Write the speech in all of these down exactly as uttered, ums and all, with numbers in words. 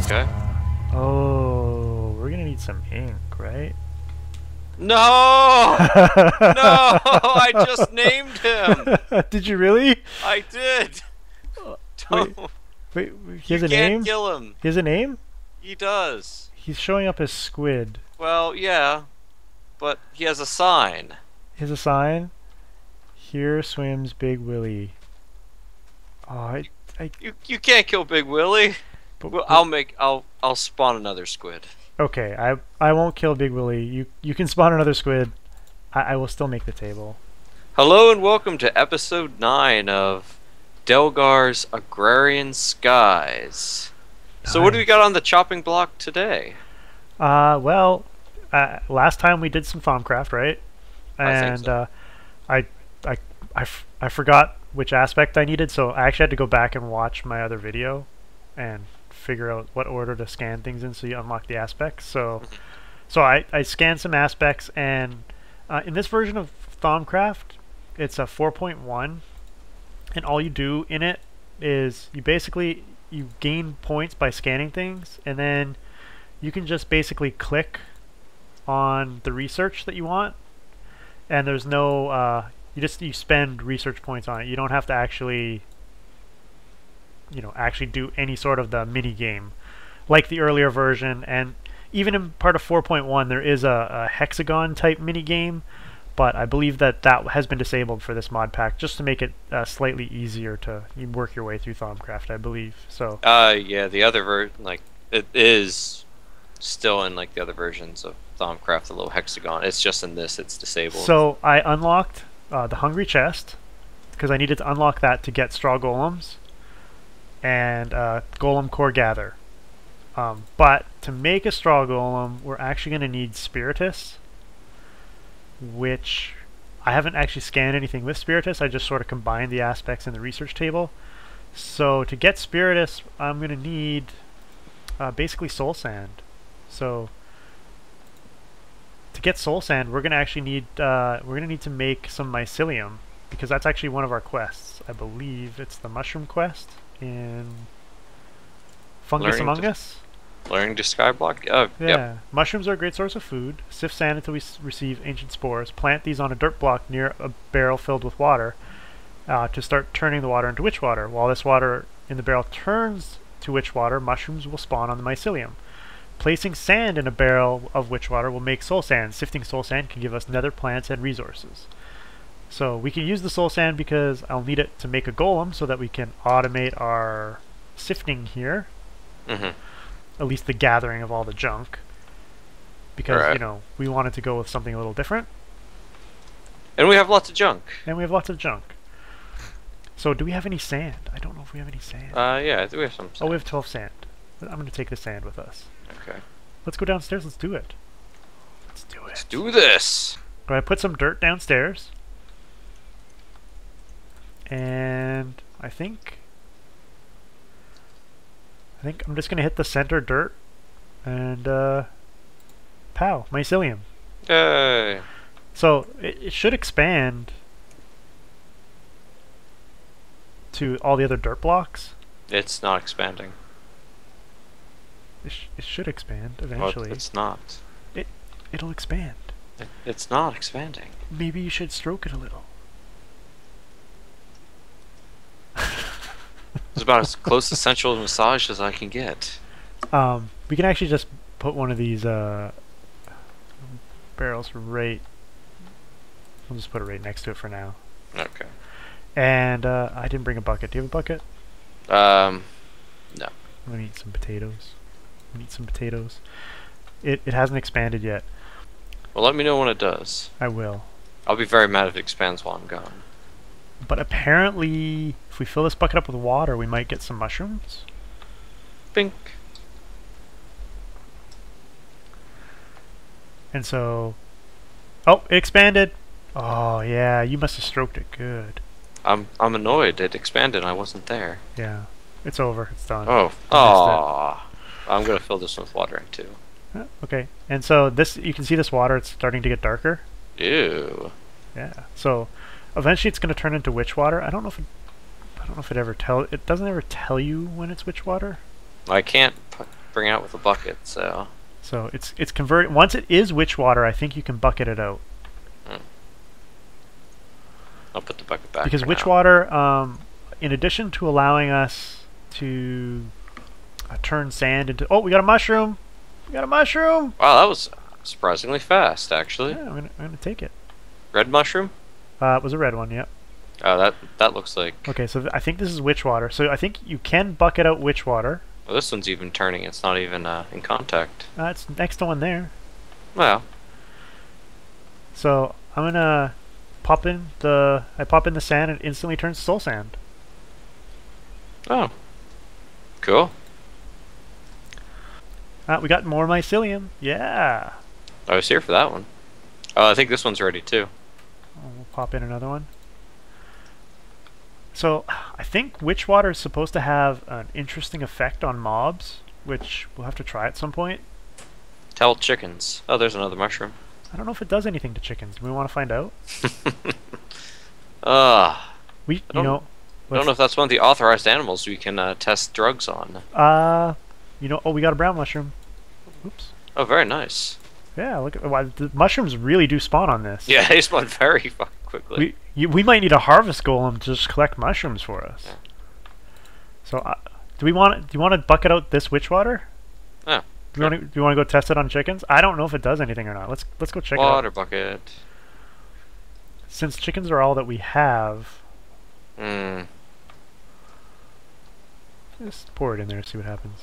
Okay. Oh, we're gonna need some ink, right? No! No! I just named him! Did you really? I did! Wait, Don't. wait, he You has a can't name? kill him. He has a name? He does. He's showing up as Squid. Well, yeah. But he has a sign. He has a sign. Here swims Big Willie. Oh, I, I. You you can't kill Big Willie. But, Well, I'll make I'll I'll spawn another squid. Okay, I I won't kill Big Willie. You you can spawn another squid. I, I will still make the table. Hello and welcome to episode nine of Delgar's Agrarian Skies. So what do we got on the chopping block today? Uh, well, uh, last time we did some Thaumcraft, right? I think And so. uh, I, I, I, f I forgot which aspect I needed, so I actually had to go back and watch my other video and figure out what order to scan things in so you unlock the aspects. So, so I, I scanned some aspects, and uh, in this version of Thaumcraft, it's a four point one, and all you do in it is you basically you gain points by scanning things, and then you can just basically click on the research that you want, and there's no uh, you just you spend research points on it. You don't have to actually you know actually do any sort of the mini game like the earlier version, and even in part of four point one there is a, a hexagon type mini game, but I believe that that has been disabled for this mod pack just to make it uh, slightly easier to work your way through Thaumcraft, I believe. So Uh yeah, the other ver like it is still in like the other versions of Thaumcraft, the little hexagon. It's just in this it's disabled. So I unlocked uh, the Hungry Chest because I needed to unlock that to get Straw Golems and uh, Golem Core Gather. Um, but to make a Straw Golem, we're actually going to need Spiritus, which I haven't actually scanned anything with Spiritus. I just sort of combined the aspects in the research table. So to get Spiritus, I'm going to need uh, basically Soul Sand. So to get Soul Sand, we're going to actually need uh, we're going to need to make some mycelium, because that's actually one of our quests. I believe it's the mushroom quest in Fungus Learning Among to- Us. Learning to skyblock. Oh, Yeah, yep. mushrooms are a great source of food. Sift sand until we s receive ancient spores. Plant these on a dirt block near a barrel filled with water uh, to start turning the water into witch water. While this water in the barrel turns to witch water, mushrooms will spawn on the mycelium. Placing sand in a barrel of witch water will make soul sand. Sifting soul sand can give us nether plants and resources. So we can use the soul sand because I'll need it to make a golem so that we can automate our sifting here. Mhm. At least the gathering of all the junk, because Right. you know we wanted to go with something a little different, And we have lots of junk. and we have lots of junk. So do we have any sand? I don't know if we have any sand. Uh yeah, I think we have some Oh, sand. we have twelve sand. I'm going to take the sand with us. Okay. Let's go downstairs. Let's do it. Let's do it. Let's do this. I'm going to put some dirt downstairs, and I think I think I'm just going to hit the center dirt, and uh, pow, mycelium. Yay. So it, it should expand to all the other dirt blocks. It's not expanding. It, sh it should expand Well, eventually. it's not. It'll expand. It, it's not expanding. Maybe you should stroke it a little. It's about as close to sensual massage as I can get. Um, we can actually just put one of these uh, barrels right. We'll just put it right next to it for now. Okay. And uh, I didn't bring a bucket. Do you have a bucket? Um, no. I'm gonna eat some potatoes. I'm gonna eat some potatoes. It it hasn't expanded yet. Well, let me know when it does. I will. I'll be very mad if it expands while I'm gone. But apparently, if we fill this bucket up with water, we might get some mushrooms. Bink. And so, oh, it expanded. Oh yeah, you must have stroked it good. I'm I'm annoyed. It expanded. I wasn't there. Yeah, it's over. It's done. Oh. Aww. I'm gonna fill this with water too. Uh, Okay, and so this, you can see this water. It's starting to get darker. Ew. Yeah. So eventually, it's going to turn into witch water. I don't know if it, I don't know if it ever tell. It doesn't ever tell you when it's witch water. I can't. pu- bring out with a bucket. So. So it's it's converted. Once it is witch water, I think you can bucket it out. Hmm. I'll put the bucket back. Because for witch now. water, um, in addition to allowing us to uh, turn sand into... Oh, we got a mushroom! We got a mushroom! Wow, that was surprisingly fast, actually. Yeah, I'm gonna, I'm gonna take it. Red mushroom? Uh, it was a red one, yep. Oh, that that looks like... Okay, so th I think this is witch water. So I think you can bucket out witch water. Well, this one's even turning. It's not even uh, in contact. Uh, it's next to one there. Well, So I'm gonna pop in the... I pop in the sand and it instantly turns to soul sand. oh. Cool. Uh, we got more mycelium. Yeah! I was here for that one. Oh, I think this one's ready too. Oh, we'll pop in another one. So, I think witch water is supposed to have an interesting effect on mobs, which we'll have to try at some point. Tell chickens. Oh, there's another mushroom. I don't know if it does anything to chickens. Do we want to find out? Ah. We, you don't- know, I don't know if that's one of the authorized animals we can uh, test drugs on. uh, you know, oh, we got a brown mushroom. Oops. Oh, very nice. Yeah, look at why the mushrooms really do spawn on this. Yeah, they spawn very fucking quickly. We you, we might need a harvest golem to just collect mushrooms for us. Yeah. So, uh, do we want do you want to bucket out this witch water? Oh, Do you want to do you want to go test it on chickens? I don't know if it does anything or not. Let's let's go check it out. Water bucket. Since chickens are all that we have, Hmm. just pour it in there and see what happens.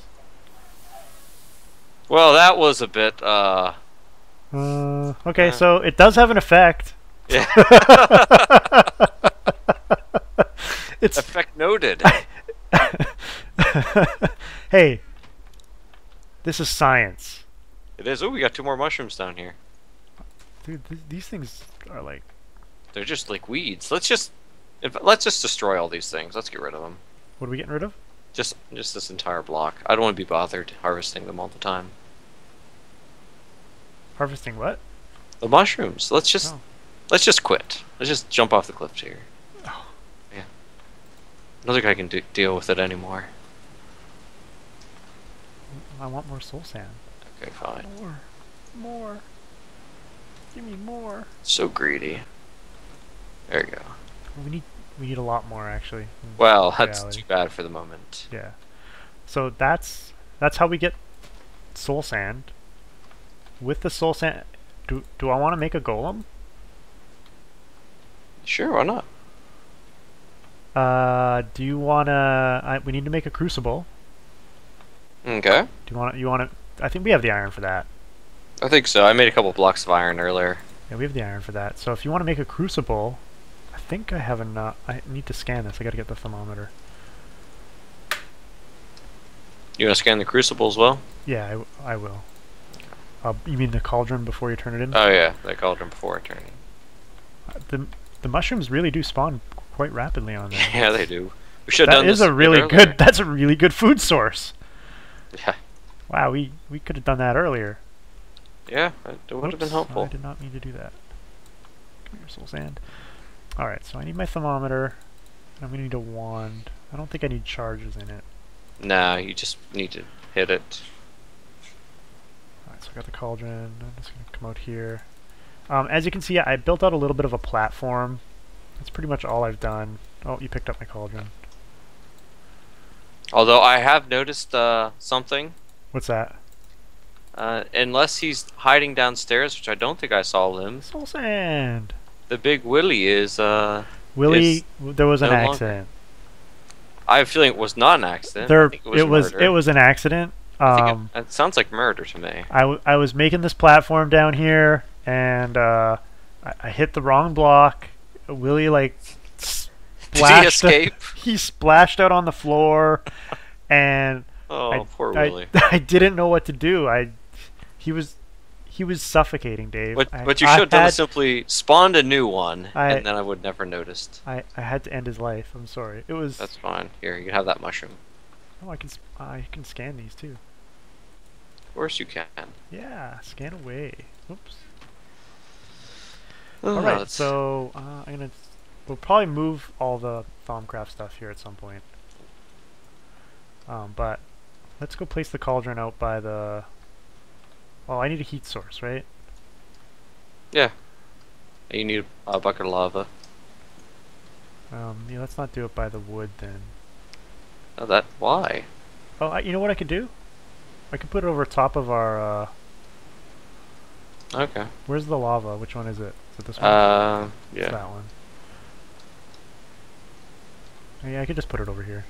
Well, that was a bit, uh... Uh, okay, Uh. so it does have an effect. Yeah. It's Effect noted. hey, this is science, It is. Oh, we got two more mushrooms down here. dude. Th these things are like They're just like weeds. Let's just... If, let's just destroy all these things. Let's get rid of them. what are we getting rid of? Just, just this entire block. I don't want to be bothered harvesting them all the time. Harvesting what? The mushrooms. Let's just... Oh. Let's just quit. Let's just jump off the cliff here. Oh. Yeah. I don't think I can de deal with it anymore. I want more soul sand. Okay, fine. More, more. Give me more. So greedy. There you go. We need we need a lot more actually. in Well, that's reality. too bad for the moment. Yeah. So that's that's how we get soul sand. With the soul sand, do do I want to make a golem? Sure, why not? Uh, do you wanna? I, we need to make a crucible. Okay. Do you want? You want to? I think we have the iron for that. I think so. I made a couple blocks of iron earlier. Yeah, we have the iron for that. So if you want to make a crucible, I think I have enough. I need to scan this. I gotta get the thermometer. You want to scan the crucible as well? Yeah, I, w- I will. Uh, you mean the cauldron before you turn it in? Oh yeah, that cauldron before I turn it. Uh, the the mushrooms really do spawn quite rapidly on there. Yeah, they do. We should have That done is this a really bit good. earlier. That's a really good food source. Yeah. Wow, we we could have done that earlier. Yeah, it would have been Oops, helpful. I did not mean to do that. Come here, soul sand. All right, so I need my thermometer. I'm gonna need a wand. I don't think I need charges in it. Nah, you just need to hit it. Alright, so I got the cauldron. I'm just going to come out here. Um, as you can see, I built out a little bit of a platform. That's pretty much all I've done. Oh, you picked up my cauldron. Although I have noticed uh, something. What's that? Uh, unless he's hiding downstairs, which I don't think I saw him, Soul sand! the big Willy is, uh... Willie, is w- there was an no longer- accident. I have a feeling it was not an accident. I There, think it was, murder. it was an accident. I think Um, it, it sounds like murder to me. I, w I was making this platform down here, and uh, I, I hit the wrong block. Willie, like, Did he splashed. escape? He splashed out on the floor, and Oh, I, poor I, Willy. I didn't know what to do. I, he was, he was suffocating, Dave. What, I, what you I should have done had, is simply spawned a new one, I- and then I would never noticed. I, I had to end his life. I'm sorry. It was. That's fine. Here, you can have that mushroom. Oh, I can, s- I can scan these too. Of course you can. Yeah, scan away. Oops. Oh, All right, let's- so uh, I'm gonna. We'll probably move all the Thaumcraft stuff here at some point. Um, but let's go place the cauldron out by the... Oh, I need a heat source, right? Yeah. You need a bucket of lava. Um, yeah, let's not do it by the wood then. Oh, that why? Oh, I, you know what I could do? I could put it over top of our, uh... Okay. Where's the lava? Which one is it? Is it this one? Uh, It's yeah. that one. Oh, yeah, I could just put it over here.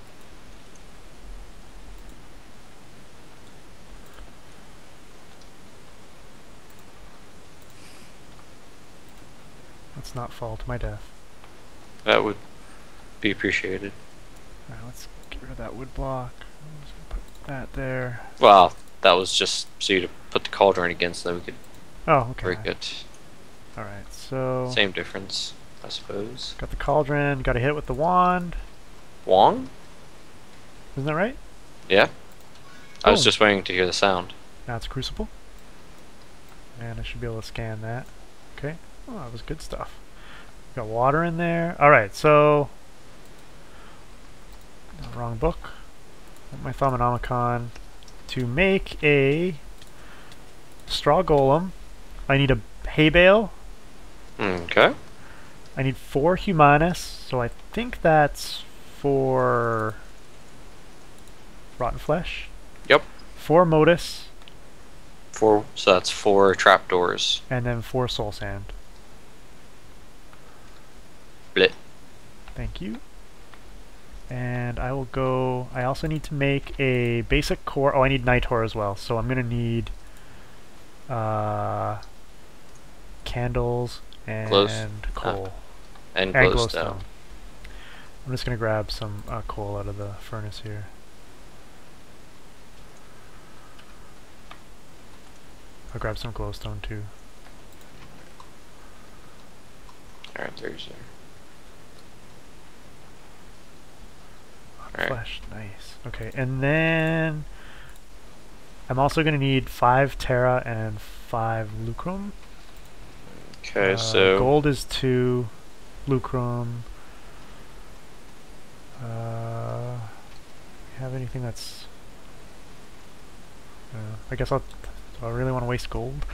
Let's not fall to my death. That would be appreciated. Alright, let's get rid of that wood block. I'm just gonna put that there. Well, that was just so you to put the cauldron against, so then we could Oh, okay. break it. Alright, so... Same difference, I suppose. Got the cauldron, gotta hit it with the wand. Wong? Isn't that right? Yeah. I was Boom. just waiting to hear the sound. Now it's crucible. And I should be able to scan that. Okay. Oh, that was good stuff. Got water in there. Alright, so... no, wrong book. My Thaumonomicon. To make a straw golem, I need a hay bale. Okay. I need four humanus, so I think that's for rotten flesh. Yep. Four modus, Four. So that's four trapdoors. and then four soul sand. Blit. Thank you. And I will go... I also need to make a basic core... Oh, I need Nitor as well, so I'm going to need uh, candles and Glows- coal. And, and glowstone. glowstone. I'm just going to grab some uh, coal out of the furnace here. I'll grab some glowstone too. Alright, there's there. Hot Alright. flesh, nice. Okay, and then I'm also going to need five Terra and five Lucrum. Okay, Uh, so gold is two, Lucrum. Uh, have anything that's... Uh, I guess I'll... Do I really want to waste gold?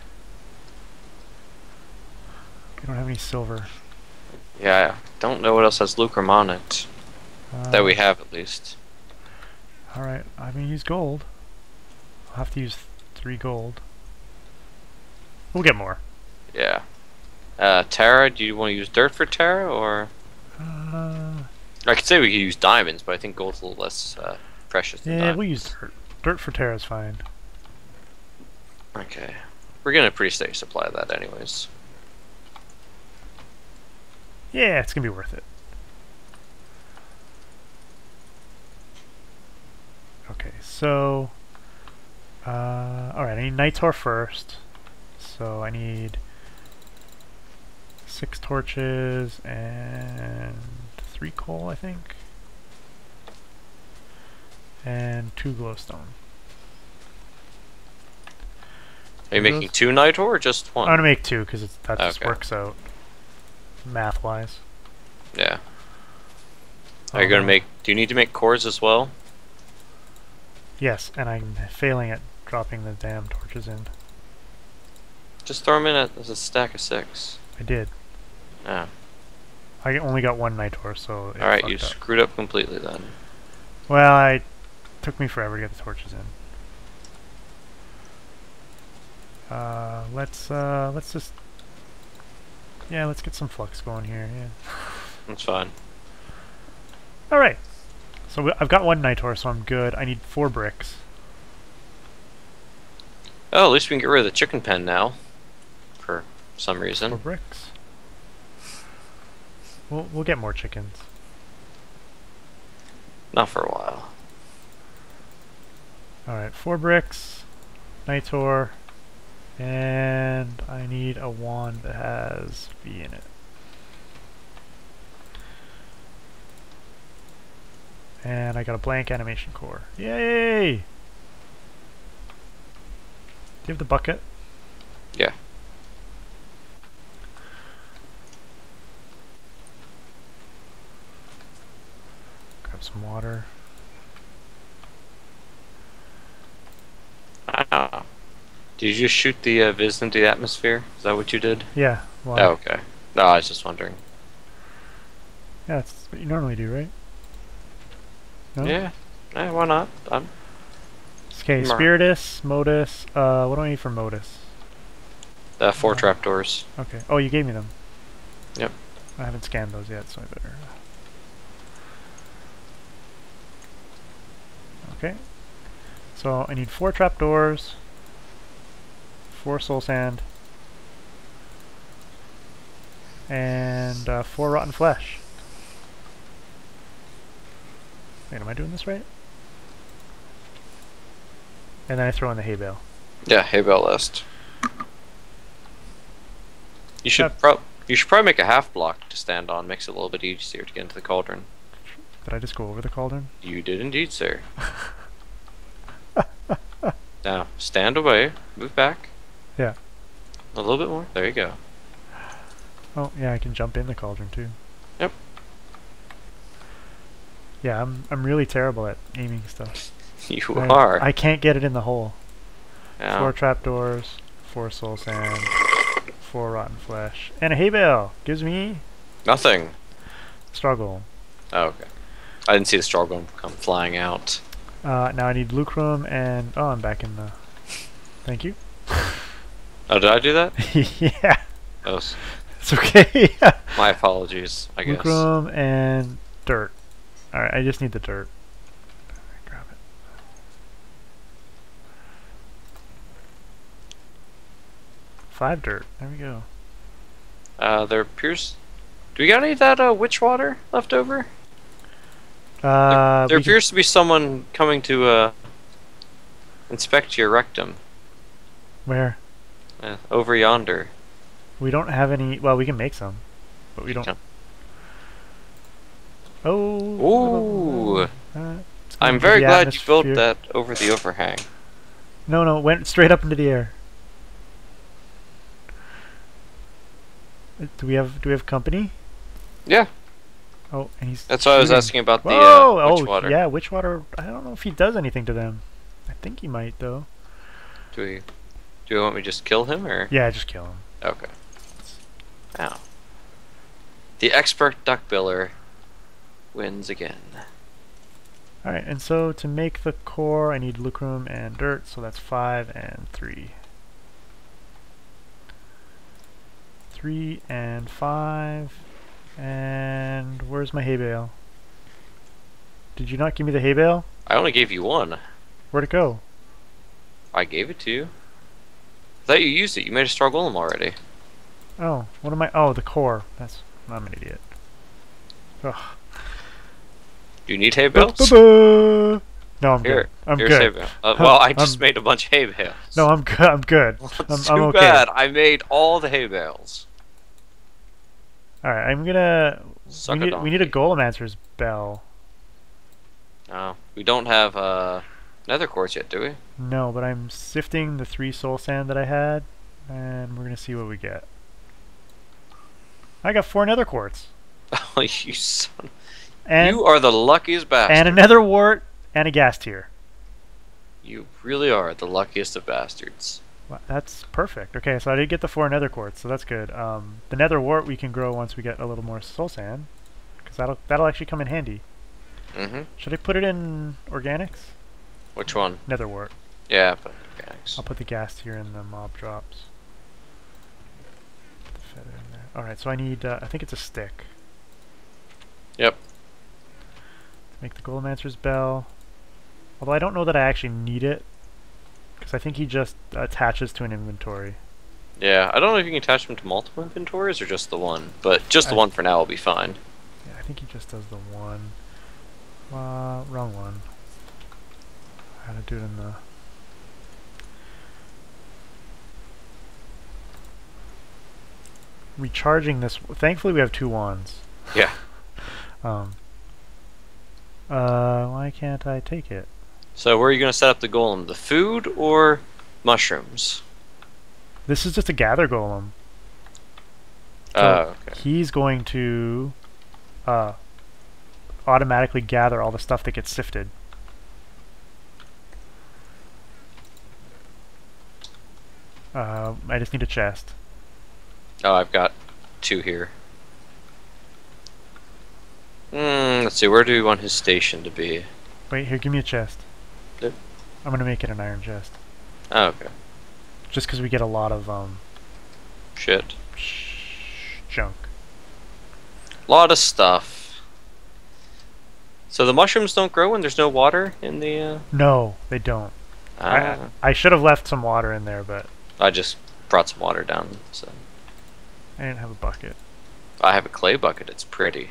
I don't have any silver. yeah, I don't know what else has lucrum on it. Uh, That we have at least. Alright, I'm gonna use gold. I'll have to use th three gold. We'll get more. Yeah. Uh, Terra, do you want to use dirt for Terra, or... Uh, I could say we could use diamonds, but I think gold's a little less uh, precious than yeah, diamonds. we'll use dirt. Dirt for Terra is fine. Okay. We're getting a pretty steady supply of that anyways. Yeah, it's gonna be worth it. Okay, so... Uh, alright, I need Nitor first. So I need... Six torches and... Three coal, I think. And two glowstone. Are you Those- making two Nitor or just I'm one? gonna make two because that just Okay. works out math-wise. Yeah. Are you gonna Uh, make... Do you need to make cores as well? Yes, and I'm failing at dropping the damn torches in. Just throw them in as a stack of six. I did. Yeah. I only got one Nitor, so it Alright, fucked you up. screwed up completely then. Well, I took me forever to get the torches in. Uh, let's uh, let's just yeah, let's get some flux going here. Yeah. That's fine. All right. So we, I've got one Nitor, so I'm good. I need four bricks. Oh, at least we can get rid of the chicken pen now. For some Four reason. bricks. We'll we'll get more chickens. Not for a while. All right, four bricks, Nitor, and I need a wand that has V in it. And I got a blank animation core. Yay! Do you have the bucket? Yeah. Grab some water. Did you just shoot the uh, Viz into the atmosphere? Is that what you did? Yeah. Why? Oh, okay. No, I was just wondering. Yeah, that's what you normally do, right? No? Yeah. Eh, why not? I'm... Okay, Spiritus, Modus. Uh, what do I need for Modus? The four Uh, trapdoors. Okay. Oh, you gave me them. Yep. I haven't scanned those yet, so I better. Okay. So I need four trapdoors, four soul sand, and uh, four rotten flesh. Wait, am I doing this right? And then I throw in the hay bale. Yeah, hay bale list. You should Yep. prob you should probably make a half block to stand on. Makes it a little bit easier to get into the cauldron. Did I just go over the cauldron? You did indeed, sir. Now stand away, move back. Yeah. A little bit more. There you go. Oh, yeah, I can jump in the cauldron too. Yep. Yeah, I'm I'm really terrible at aiming stuff. You I, are. I can't get it in the hole. Yeah. Four trapdoors, four soul sand, four rotten flesh, and a hay bale gives me Nothing. struggle. Oh, okay. I didn't see the straw gun come flying out. Uh, now I need lucrum and oh, I'm back in the. Thank you. Oh, did I do that? Yeah, Oh, s- it's okay. my apologies, I guess. Lucrum and dirt. All right, I just need the dirt. Grab it. Five dirt. There we go. Uh, there appears... Do we got any of that uh, witch water left over? Uh, there we can- appears to be someone coming to uh, inspect your rectum. where? Uh, over yonder. We don't have any. Well, we can make some, but we don't. Yeah. Oh. Ooh. Uh, it's going I'm into very the glad you built atmosphere. that over the overhang. No, no, it went straight up into the air. Uh, Do we have? Do we have company? Yeah, Oh, and he's. that's why I was shooting. asking about the Whoa! uh, witch oh, water. yeah, witch water. I don't know if he does anything to them. I think he might though. Do we, do we want me to just kill him, or? Yeah, just kill him. Okay. Now, the expert duck biller wins again. All right, and so to make the core, I need lucrum and dirt. So that's five and three. Three and five. And where's my hay bale? Did you not give me the hay bale? I only gave you one. Where'd it go? I gave it to you. I thought you used it. You made a straw golem already. Oh, what am I? Oh, the core. That's. I'm an idiot. Ugh. Do you need hay bales? Ba-ba-ba. No, I'm Here, good. I'm here's good. hay bale. Uh, well, I just I'm- made a bunch of hay bales. No, I'm good. I'm good. I'm, Too I'm okay. bad. I made all the hay bales. All right, I'm gonna. Suck we a need, we need a donkey. Golemancers bell. No, we don't have uh, nether quartz yet, do we? No, but I'm sifting the three soul sand that I had, and we're gonna see what we get. I got four nether quartz. Oh, you son. And You are the luckiest bastard. and a nether wart and a gas tier. You really are the luckiest of bastards. Wow, that's perfect. Okay, so I did get the four nether quartz, so that's good. Um, the nether wart we can grow once we get a little more soul sand, because that'll that'll actually come in handy. Mm-hmm. Should I put it in organics? Which one? Nether wart. Yeah, but thanks. I'll put the gas tier in the mob drops. Put the feather in there. All right, so I need. Uh, I think it's a stick. Yep. To make the Golemancers bell. Although I don't know that I actually need it, because I think he just attaches to an inventory. Yeah, I don't know if you can attach them to multiple inventories or just the one, but just the I- one for now will be fine. Yeah, I think he just does the one. Uh, wrong one. I had to do it in the. Recharging this. Thankfully, we have two wands. Yeah. Um. Uh, why can't I take it? So where are you going to set up the golem? The food or mushrooms? This is just a gather golem. Oh, okay. He's going to uh, automatically gather all the stuff that gets sifted. Uh, I just need a chest. Oh, I've got two here. Hmm, let's see, where do we want his station to be? Wait, here, give me a chest. Yep. I'm gonna make it an iron chest. Oh, okay. Just because we get a lot of, um... Shit. Sh junk. Lot of stuff. So the mushrooms don't grow when there's no water in the, uh... No, they don't. Ah. I, I should have left some water in there, but... I just brought some water down, so... I didn't have a bucket. I have a clay bucket, it's pretty.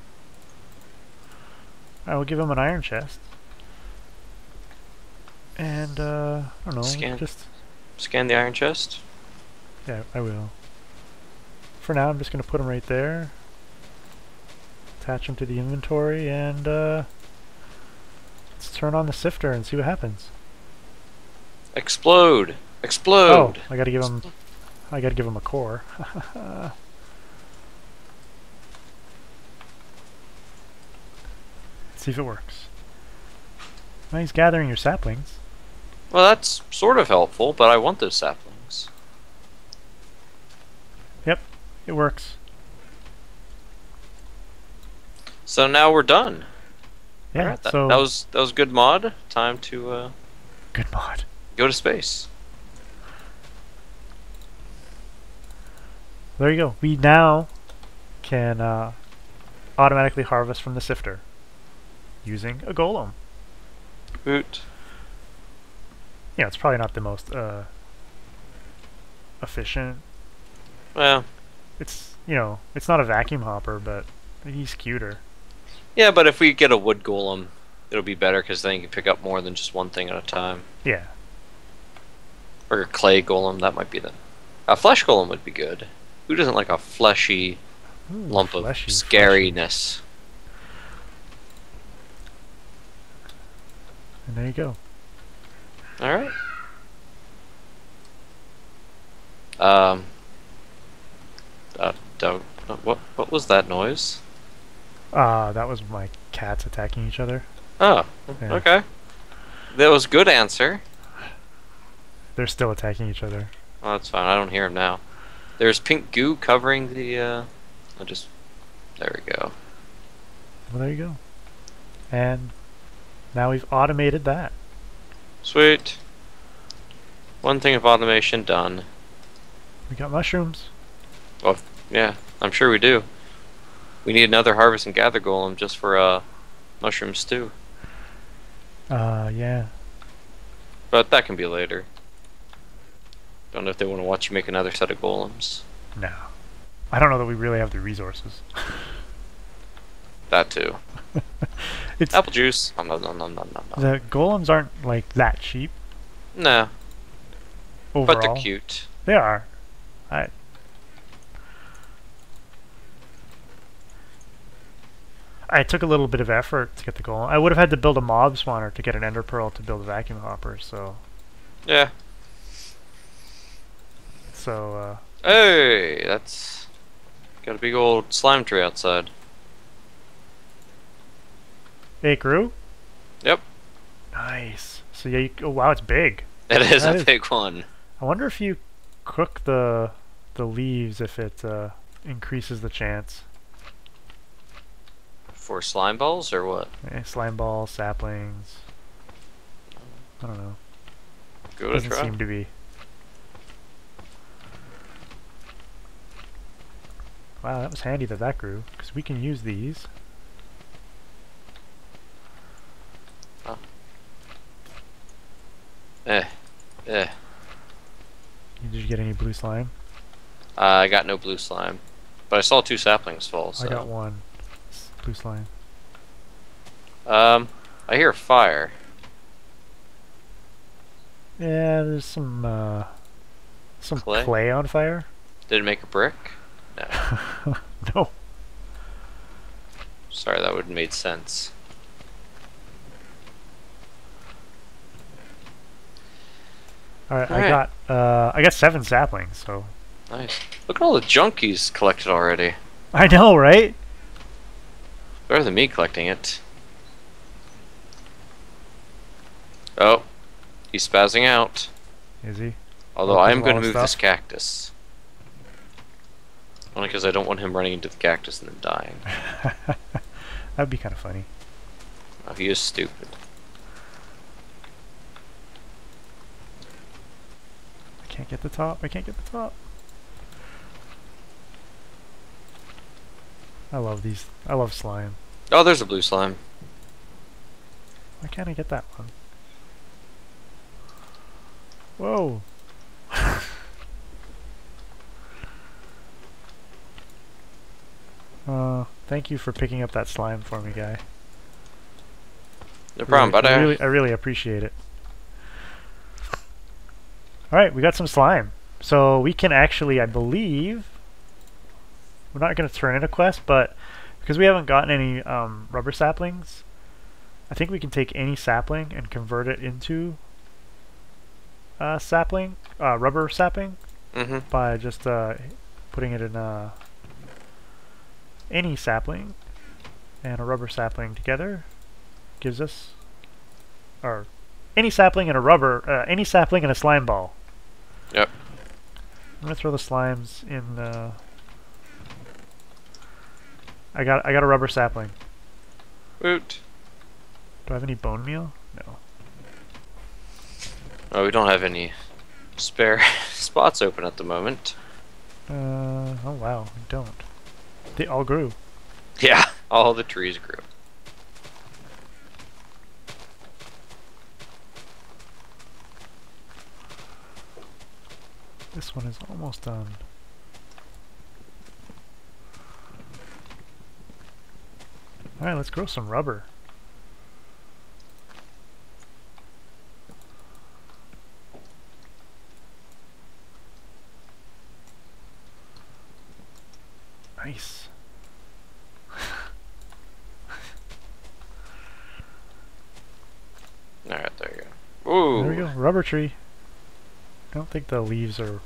I will give him an iron chest. And, uh, I don't know, Scan. just... Scan the iron chest. Yeah, I will. For now, I'm just going to put him right there. Attach him to the inventory, and, uh... let's turn on the sifter and see what happens. Explode! Explode! Oh, I gotta give him... I gotta give him a core. See if it works. Now he's gathering your saplings. Well, that's sort of helpful, but I want those saplings. Yep, it works. So now we're done. Yeah, Alright, that, so... that was that was good mod. Time to uh, Good mod. go to space. There you go. We now can uh, automatically harvest from the sifter using a golem. Boot. Yeah, it's probably not the most uh, efficient. Well, It's, you know, it's not a vacuum hopper, but he's cuter. yeah, but if we get a wood golem, it'll be better because then you can pick up more than just one thing at a time. Yeah. Or a clay golem, that might be the. A flesh golem would be good. Who doesn't like a fleshy Ooh, lump of fleshy, scariness? fleshy. And there you go. All right. Um. Uh, don't, what what was that noise? Uh, that was my cats attacking each other. Oh, Yeah. okay. That was good answer. They're still attacking each other. Oh, that's fine. I don't hear him now. There's pink goo covering the. Uh, I just. There we go. Well, there you go. And now we've automated that. Sweet. One thing of automation done. We got mushrooms. Well, yeah, I'm sure we do. We need another harvest and gather golem just for uh, mushroom stew. Uh, yeah. But that can be later. Don't know if they want to watch you make another set of golems. No. I don't know that we really have the resources. That too. It's Apple juice. Nom, nom, nom, nom, nom, nom. the golems aren't like that cheap No, overall. but they're cute. They are. I. I took a little bit of effort to get the golem. I would have had to build a mob spawner to get an ender pearl to build a vacuum hopper. So. Yeah. So. Uh, Hey, that's got a big old slime tree outside. it grew. Yep, Nice. So yeah. You, oh wow, it's big. it is That a is- big one. I wonder if you cook the the leaves if it uh, increases the chance. For slime balls or what? Eh, slime balls, saplings. I don't know. Go to Doesn't try. seem to be. Wow, that was handy that that grew, because we can use these. Eh, eh. Did you get any blue slime? Uh, I got no blue slime, but I saw two saplings fall. So. I got one. S- Blue slime. Um, I hear fire. Yeah, there's some uh, some Clay? clay on fire. Did it make a brick? No. No. Sorry, that would have made sense. All right, I Alright. got uh, I got seven saplings. So Nice. Look at all the junk he's collected already. I know, right? Better than me collecting it. Oh, he's spazzing out. Is he? Although Oh, 'cause I am of going all to the move this stuff? cactus. Only because I don't want him running into the cactus and then dying. That'd be kind of funny. Oh, he is stupid. I can't get the top. I can't get the top. I love these. I love slime. Oh, there's a blue slime. Why can't I get that one? Whoa. Uh, thank you for picking up that slime for me, guy. No problem, really, but I I... really, I really appreciate it. Alright, we got some slime. So we can actually, I believe... We're not going to turn in a quest, but because we haven't gotten any um, rubber saplings, I think we can take any sapling and convert it into uh, sapling, uh, rubber sapling, Mm-hmm. by just uh, putting it in uh, any sapling and a rubber sapling together. Gives us, or any sapling and a rubber, uh, any sapling and a slime ball. Yep. I'm gonna throw the slimes in. Uh, I got, I got a rubber sapling. Woot. Do I have any bone meal? No. Oh, we don't have any spare spots open at the moment. Uh, oh wow, I don't. They all grew. Yeah, all the trees grew. This one is almost done. Alright, let's grow some rubber. Nice. Alright, there you go. Ooh. There we go, rubber tree. I don't think the leaves are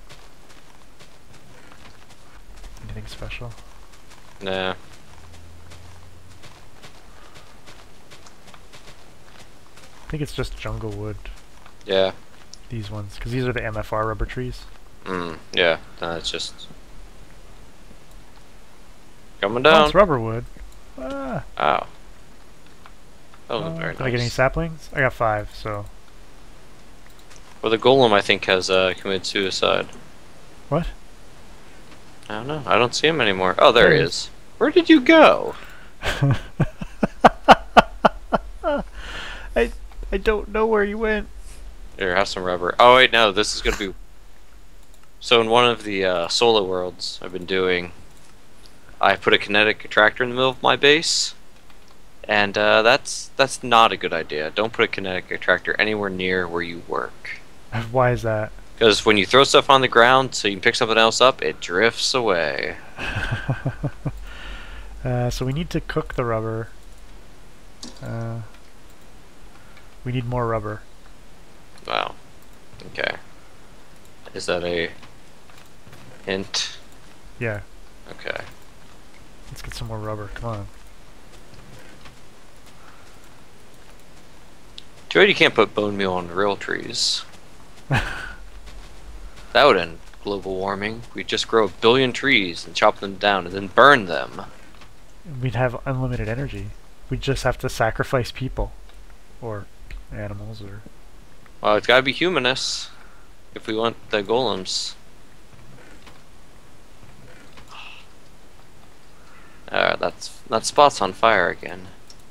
anything special. Nah. I think it's just jungle wood, Yeah. these ones, because these are the M F R rubber trees. Mm, yeah. No, it's just... Coming Oh, down. it's rubber wood. Ah. Ow. That wasn't Uh, very did nice. I get any saplings? I got five, so... Well, the golem, I think, has uh, committed suicide. What? I don't know. I don't see him anymore. Oh, there There he he is. Where did you go? I I don't know where you went. Here, have some rubber. Oh, wait, no. This is going to be... So in one of the uh, solo worlds I've been doing, I put a kinetic attractor in the middle of my base. And uh, that's that's not a good idea. Don't put a kinetic attractor anywhere near where you work. Why is that? Because when you throw stuff on the ground so you can pick something else up, it drifts away. uh, so we need to cook the rubber. Uh, we need more rubber. Wow. Okay. Is that a hint? Yeah, Okay. let's get some more rubber. Come on. Too bad you can't put bone meal on real trees. That would end global warming. We'd just grow a billion trees and chop them down and then burn them. We'd have unlimited energy. We'd just have to sacrifice people. Or animals, or... Well, it's gotta be humanists if we want the golems. Alright, that's that spot's on fire again.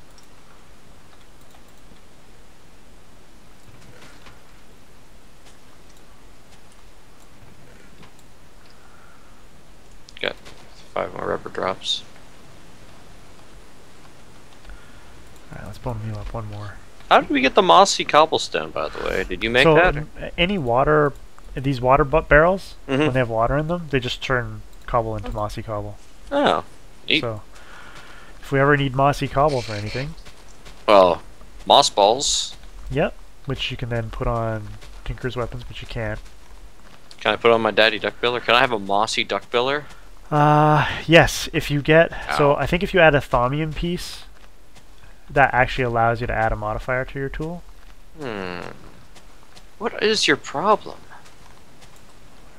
Got five more rubber drops. Alright, let's bone meal up one more. How did we get the mossy cobblestone, by the way? Did you make so, that? n- any water... These water butt barrels, Mhm. when they have water in them, they just turn cobble into mossy cobble. Oh. Neat. So, if we ever need mossy cobble for anything, Well, moss balls. yep, which you can then put on Tinker's weapons, but you can't. Can I put on my daddy duckbiller? Can I have a mossy duckbiller? Uh, yes, if you get... So, Ow. I think if you add a thaumium piece, that actually allows you to add a modifier to your tool. Hmm. What is your problem?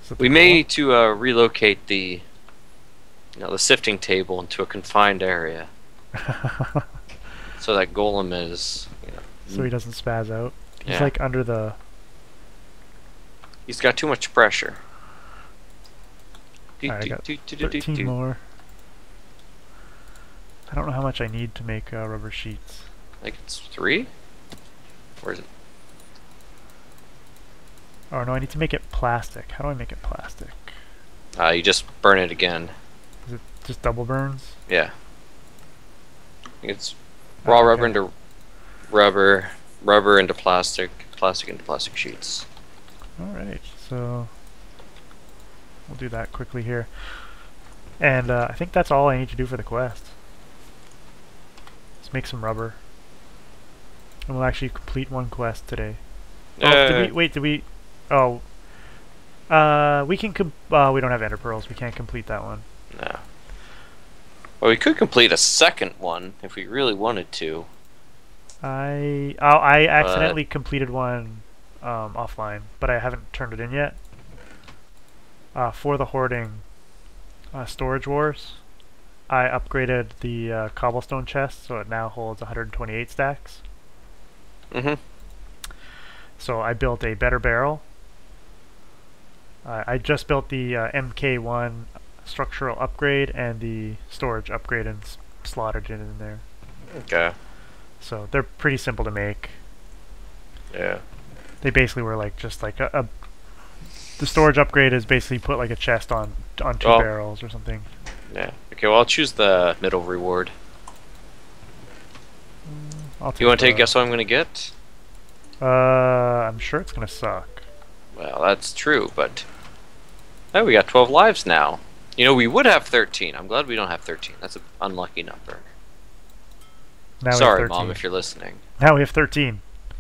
Is that the We may goal? need to uh, relocate the, you know, the sifting table into a confined area so that Golem is, you know, So he doesn't spaz out. He's Yeah. like under the. he's got too much pressure. Do, Alright, I do, got do, do, do, do, thirteen do. more. I don't know how much I need to make uh, rubber sheets. I think it's three. Where is it? Oh no, I need to make it plastic. How do I make it plastic? Uh, you just burn it again. Is it just double burns? Yeah. I think it's raw Oh, rubber okay. into rubber, rubber into plastic, plastic into plastic sheets. Alright, so we'll do that quickly here. And uh, I think that's all I need to do for the quest. Let's make some rubber. And we'll actually complete one quest today. Oh, did we, Uh, wait, did we... Oh. Uh, we can... Com uh, we don't have ender pearls. We can't complete that one. no. Well, we could complete a second one if we really wanted to. I... Oh, I accidentally completed one um, offline, but I haven't turned it in yet. Uh, for the hoarding uh, storage wars, I upgraded the uh, cobblestone chest, so it now holds one hundred twenty-eight stacks. Mm-hmm. So I built a better barrel. Uh, I just built the uh, M K one structural upgrade and the storage upgrade and s slotted it in there. Okay. So they're pretty simple to make. Yeah. They basically were like just like a, a the storage upgrade is basically put like a chest on on two Oh. barrels or something. Yeah. Okay. Well, I'll choose the middle reward. I'll You want to take a the- guess what I'm gonna get? Uh, I'm sure it's gonna suck. Well, that's true, but oh, we got twelve lives now. You know, we would have thirteen. I'm glad we don't have thirteen. That's an unlucky number. Now Sorry, we have thirteen. Mom, if you're listening. Now we have thirteen.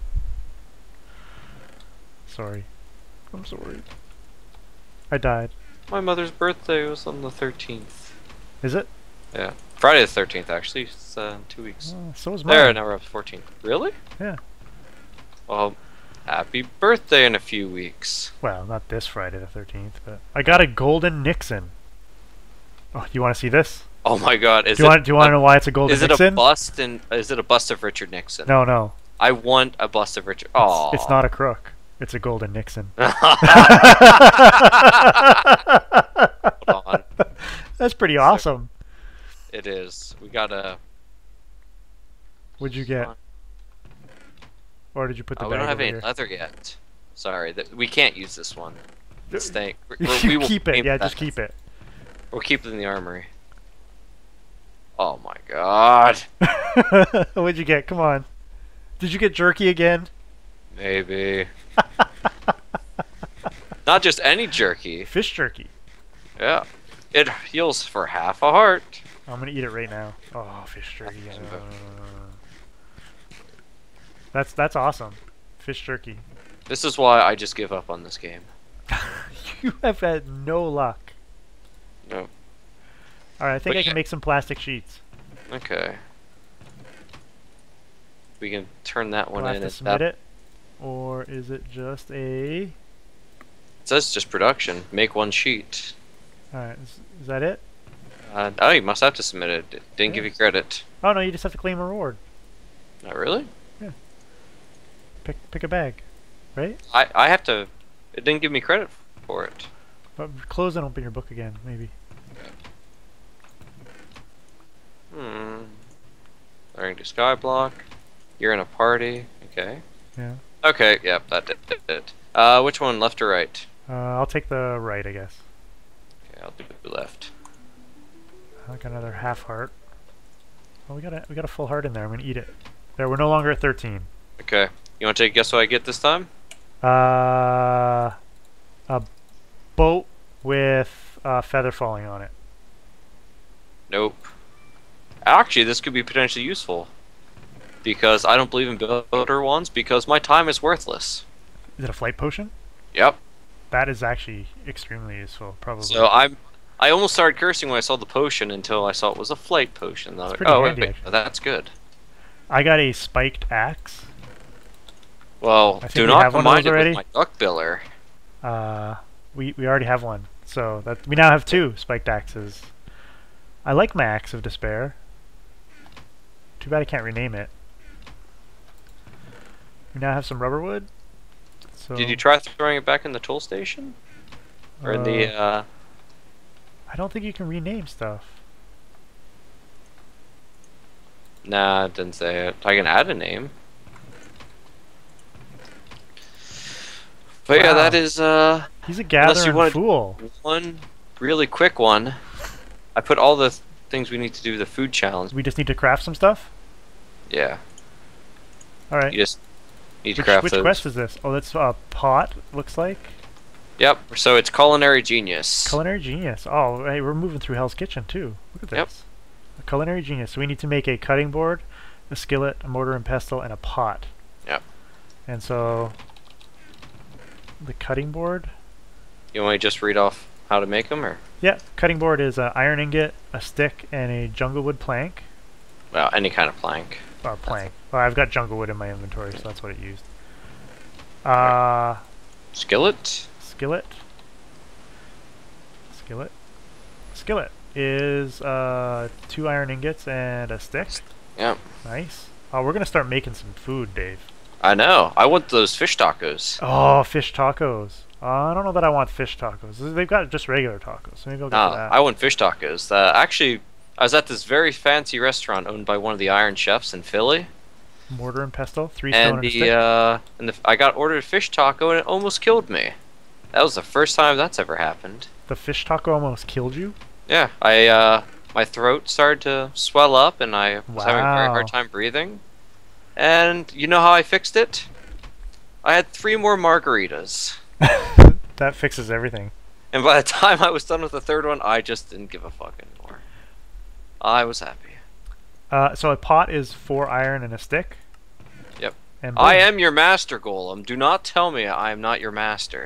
Sorry. I'm sorry. I died. My mother's birthday was on the thirteenth. Is it? Yeah. Friday the thirteenth, actually. It's uh, in two weeks. Uh, so is mine. There, now we're up to fourteen. Really? Yeah. Well, happy birthday in a few weeks. Well, not this Friday the thirteenth, but I got a golden Nixon. Oh, you want to see this? Oh my god, is do you it want? Do you want to a- know why it's a golden Is it Nixon? a bust in is it a bust of Richard Nixon? No, no. I want a bust of Richard. It's, Oh. it's not a crook. It's a golden Nixon. Hold on. That's pretty awesome. It is. We gotta What'd you get? Or did you put the Oh, bag we don't have over any here? leather yet. Sorry, that we can't use this one. It's staying. we You we will keep it. keep Yeah, that. just keep it. We'll keep it in the armory. Oh my god. What'd you get? Come on. Did you get jerky again? Maybe. Not just any jerky. Fish jerky. Yeah. It heals for half a heart. I'm gonna eat it right now. Oh, fish jerky. That's uh, good. That's that's awesome. Fish jerky. This is why I just give up on this game. You have had no luck. No. Alright, I think But I you can got- make some plastic sheets. Okay. We can turn that Do one I have in. to It submit it? Or is it just a... says just production. Make one sheet. Alright, is, is that it? Uh, oh, you must have to submit it. It didn't give Yeah. you credit. Oh no, you just have to claim a reward. Not really? Pick pick a bag. Right? I, I have to... It didn't give me credit for it. But close and open your book again, maybe. Hmm. Learning to skyblock. You're in a party. Okay. Yeah. Okay, yep, that did it. Uh, which one, left or right? Uh, I'll take the right, I guess. Okay, I'll do left. I got another half heart. Oh, we got a we got a full heart in there. I'm gonna eat it. There, we're no longer at thirteen. Okay. You want to take a guess what I get this time? Uh, a boat with a feather falling on it. Nope. Actually, this could be potentially useful. Because I don't believe in builder ones, because my time is worthless. Is it a flight potion? Yep. That is actually extremely useful, probably. So I'm... I almost started cursing when I saw the potion until I saw it was a flight potion. I was like, pretty oh, wait, handy, wait, actually. that's good. I got a spiked axe. Well, I think do we not have one of combine those it already. with my duck biller. Uh, we we already have one. So that we now have two spiked axes. I like my Axe of Despair. Too bad I can't rename it. We now have some rubber wood. So Did you try throwing it back in the tool station? Or in the, uh... I don't think you can rename stuff. Nah, it didn't say it. I can add a name. But Wow. yeah, that is, uh... He's a unless you gathering wanted fool. one really quick one. I put all the th things we need to do the food challenge. We just need to craft some stuff? Yeah. Alright. You just need to Which, craft which those. quest is this? Oh, that's a pot, looks like. Yep, so it's Culinary Genius. Culinary Genius. Oh, hey, we're moving through Hell's Kitchen, too. Look at this. Yep. A Culinary Genius. So we need to make a cutting board, a skillet, a mortar and pestle, and a pot. Yep. And so... the cutting board? You want me to just read off how to make them, or? Yeah, cutting board is an iron ingot, a stick, and a jungle wood plank. Well, any kind of plank. Or plank. Well, I've got jungle wood in my inventory, so that's what it used. Uh, Skillet? skillet. Skillet. Skillet is uh, two iron ingots and a stick. Yep. Nice. Oh, we're gonna start making some food, Dave. I know. I want those fish tacos. Oh, fish tacos. Uh, I don't know that I want fish tacos. They've got just regular tacos, so maybe I'll go No, for that. I want fish tacos. Uh, actually, I was at this very fancy restaurant owned by one of the Iron Chefs in Philly, Mortar and pestle, three stone and and a the stick. uh, and the, I got ordered a fish taco, and it almost killed me. That was the first time that's ever happened. The fish taco almost killed you? Yeah, I uh, my throat started to swell up, and I was having a very Wow. hard time breathing. And you know how I fixed it? I had three more margaritas. That fixes everything. And by the time I was done with the third one, I just didn't give a fuck anymore. I was happy. Uh, so a pot is four iron and a stick. Yep. And I boom. am your master, Golem. Do not tell me I am not your master.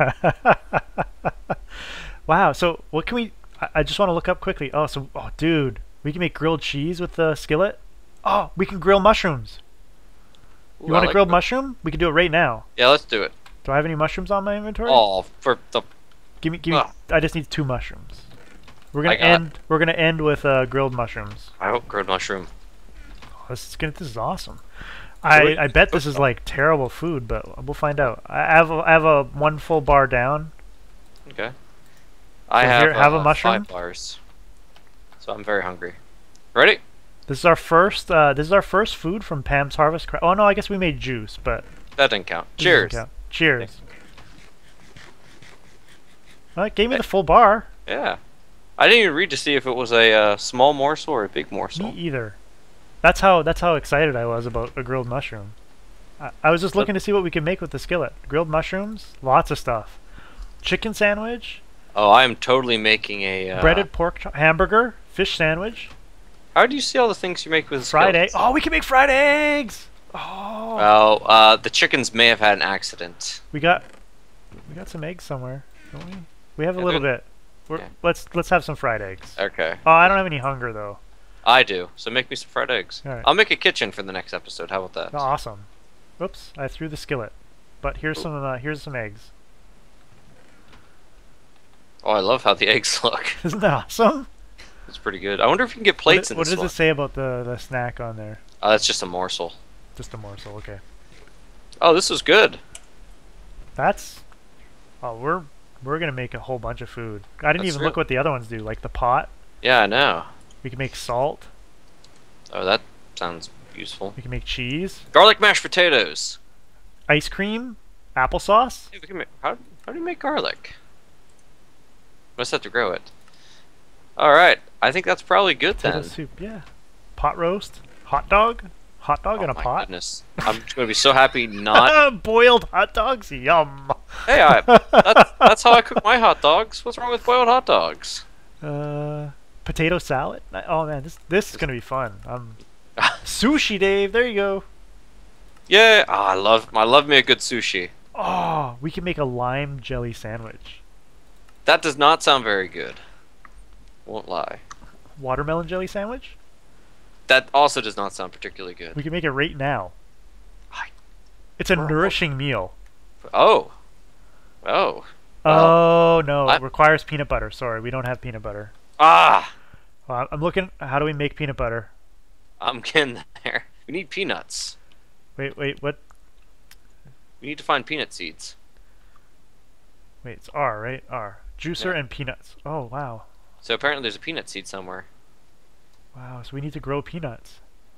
Wow. So what can we? I, I just want to look up quickly. Oh, so oh, dude, we can make grilled cheese with the skillet. Oh, we can grill mushrooms. Ooh, You I want a like grilled that. mushroom? We can do it right now. Yeah, let's do it. Do I have any mushrooms on my inventory? Oh, for the Give me, give me. Oh. I just need two mushrooms. We're gonna I got- end. We're gonna end with uh, grilled mushrooms. I hope grilled mushroom. Oh, this is gonna. This is awesome. Really? I I bet this is like terrible food, but we'll find out. I have a, I have a one full bar down. Okay. I So have, here, have a uh, mushroom? five bars, so I'm very hungry. Ready? This is our first. Uh, this is our first food from Pam's Harvest. Cra- oh no, I guess we made juice, but That didn't count. this doesn't Cheers. count. Cheers. Well, it gave me the full bar. Yeah. I didn't even read to see if it was a uh, small morsel or a big Me morsel. either. That's how. That's how excited I was about a grilled mushroom. I, I was just looking to see what we could make with the skillet. Grilled mushrooms, lots of stuff. Chicken sandwich, Oh, I am totally making a uh, breaded pork cho- hamburger, fish sandwich, How do you see all the things you make with fried egg. skillets? Oh, we can make fried eggs. Oh, Well, uh, the chickens may have had an accident. we got we got some eggs somewhere, don't we? We have a Yeah, little they're- bit. We're, yeah. Let's let's have some fried eggs. Okay. Oh, I don't have any hunger though. I do. So make me some fried eggs. All right. I'll make a kitchen for the next episode. How about that? Oh, awesome. Oops, I threw the skillet. But here's Oop. some uh, here's some eggs. Oh, I love how the eggs look. Isn't that awesome? It's pretty good. I wonder if you can get What, plates i- in what this does one. it say about the the snack on there? Oh, that's just a morsel. Just a morsel. Okay. Oh, this is good. That's. Oh, we're we're gonna make a whole bunch of food. I didn't That's even look real. what the other ones do. Like the pot, Yeah, I know. we can make salt. Oh, that sounds useful. We can make cheese, Garlic mashed potatoes. ice cream, applesauce. Hey, we can make, how, how do you make garlic? Must have to grow it. Alright, I think that's probably good Potato then. soup. Yeah. Pot roast, hot dog, hot dog Oh in a my pot. goodness. I'm just going to be so happy not... Boiled hot dogs. Yum. Hey, I, that's, that's how I cook my hot dogs. What's wrong with boiled hot dogs? Uh, potato salad. Ni- Oh man, this this is gonna be fun. Um, sushi, Dave. There you go. Yeah, oh, I love I love me a good sushi. Oh, we can make a lime jelly sandwich. That does not sound very good. Won't lie. Watermelon jelly sandwich. That also does not sound particularly good. We can make it right now. I- It's a Bro. nourishing meal. Oh. Oh. Well, Oh no, I it requires peanut butter. Sorry, we don't have peanut butter. ah, Well, I'm looking. How do we make peanut butter? I'm getting there. We need peanuts. Wait, wait, what? We need to find peanut seeds. Wait, it's R, right? R. Juicer Yeah. and peanuts. Oh wow, So apparently there's a peanut seed somewhere. wow. So we need to grow peanuts.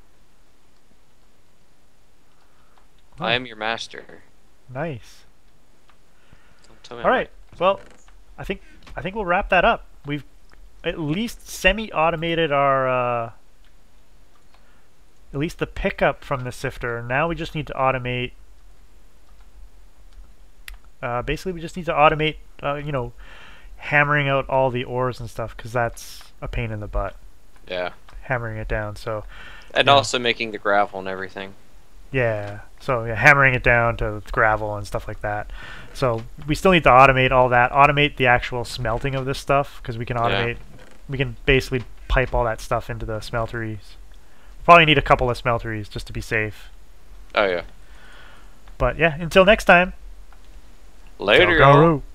I Oh, am your master. nice. Don't tell me. All I'm right. Well, I think I think we'll wrap that up. We've at least semi-automated our uh, at least the pickup from the sifter. Now we just need to automate. Uh, basically, we just need to automate. Uh, you know, hammering out all the ores and stuff because that's a pain in the butt. Yeah. Hammering it down. So And yeah. also making the gravel and everything. Yeah. So yeah, hammering it down to gravel and stuff like that. So we still need to automate all that. Automate the actual smelting of this stuff because we can automate. We can basically pipe all that stuff into the smelteries. Probably need a couple of smelteries just to be safe. Oh yeah. But yeah, until next time. Later, y'all. Ciao, Garu.